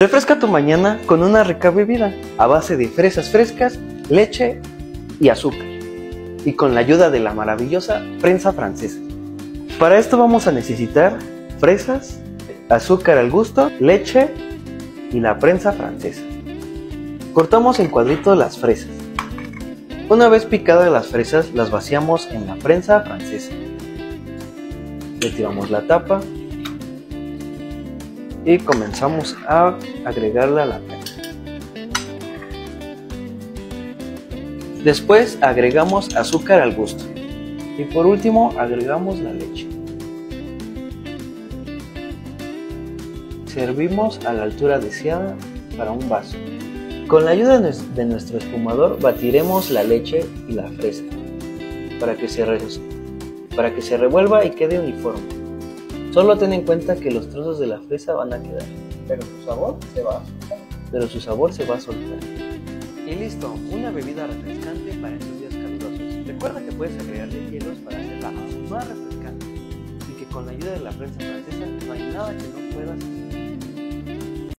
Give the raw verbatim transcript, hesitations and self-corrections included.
Refresca tu mañana con una rica bebida a base de fresas frescas, leche y azúcar, y con la ayuda de la maravillosa prensa francesa. Para esto vamos a necesitar fresas, azúcar al gusto, leche y la prensa francesa. Cortamos en cuadritos las fresas. Una vez picadas las fresas, las vaciamos en la prensa francesa. Retiramos la tapa y comenzamos a agregarla a la prensa. Después agregamos azúcar al gusto y por último agregamos la leche. Servimos a la altura deseada para un vaso. Con la ayuda de nuestro espumador batiremos la leche y la fresa para que se, re... para que se revuelva y quede uniforme. Solo ten en cuenta que los trozos de la fresa van a quedar, pero su sabor se va a soltar. Pero su sabor se va a soltar. Y listo, una bebida refrescante para estos días calurosos. Recuerda que puedes agregarle hielos para hacerla aún más refrescante y que con la ayuda de la prensa francesa no hay nada que no puedas hacer.